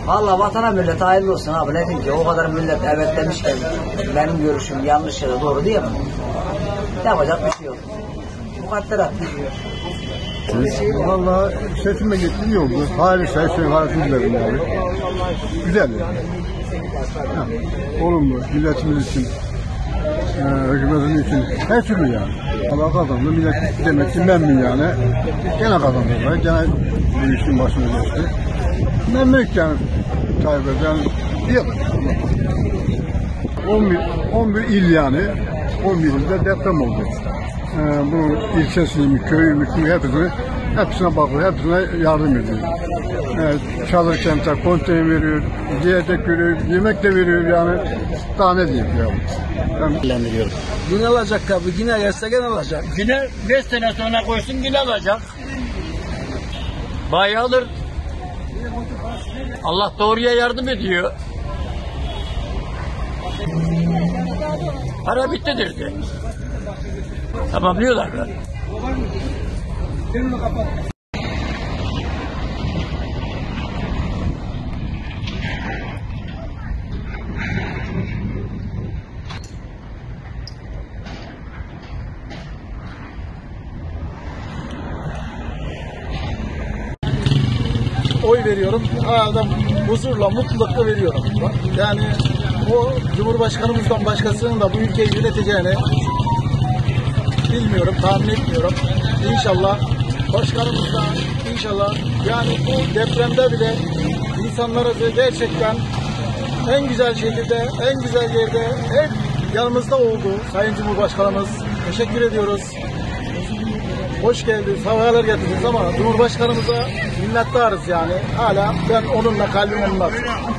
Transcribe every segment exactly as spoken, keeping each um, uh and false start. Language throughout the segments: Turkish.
Vallahi vatana millete hayırlı olsun abi. Ne diyeyim ki o kadar millet evet demişken benim görüşüm yanlış ya da doğru diyemem. Yapacak bir şey yok. Mukadderat diyor. Vallahi seçime gittim iyi oldu. Hali say şey hareketlerim yani. Güzel yani. Ha, olumlu. Milletimiz için, e, hükümetimiz için her türlü yani. Allah kazandı. Millet demek ki memnun yani. Gene kazandılar. Gene bir işin başına geçti. Memnun yani. Tayyip Erdoğan diyelim. on bir, on bir il yani. on bir ilde deprem oldu. Ee, bu ilçesiymiş, köyüymüş, hepsine, hepsine bakıyor, hepsine yardım ediyor. Ee, çalışırken de konteyner veriyor, yiyecek veriyor, yemek de veriyor yani. Daha ne diyeyim ya? Ben Biliyorum. Yine alacak tabii, yine gelse gene alacak. Yine beş sene sonra koysun yine alacak. Bayağı alır. Allah doğruya yardım ediyor. Para bitti derdi. Tamamlıyorlar da. Oy veriyorum. Adam huzurla, mutlulukla veriyorum. Yani o Cumhurbaşkanımızdan başkasının da bu ülkeyi yöneteceğini bilmiyorum, tahmin etmiyorum. İnşallah başkanımız da inşallah yani bu depremde bile insanlarımızı gerçekten en güzel şekilde, en güzel yerde hep yanımızda oldu Sayın Cumhurbaşkanımız. Teşekkür ediyoruz. Hoş geldiniz, havalar getirdiniz ama Cumhurbaşkanımıza minnettarız yani. Hala ben onunla, kalbim onunla.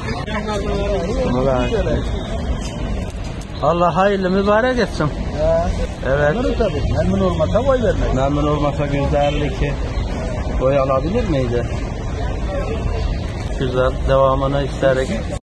Allah hayırlı mübarek etsin. Evet. Memnun tabii. Memnun olmasa oy vermek. Memnun olmasa yüzde elli iki oy alabilir miydi? Güzel. Devamını isterik.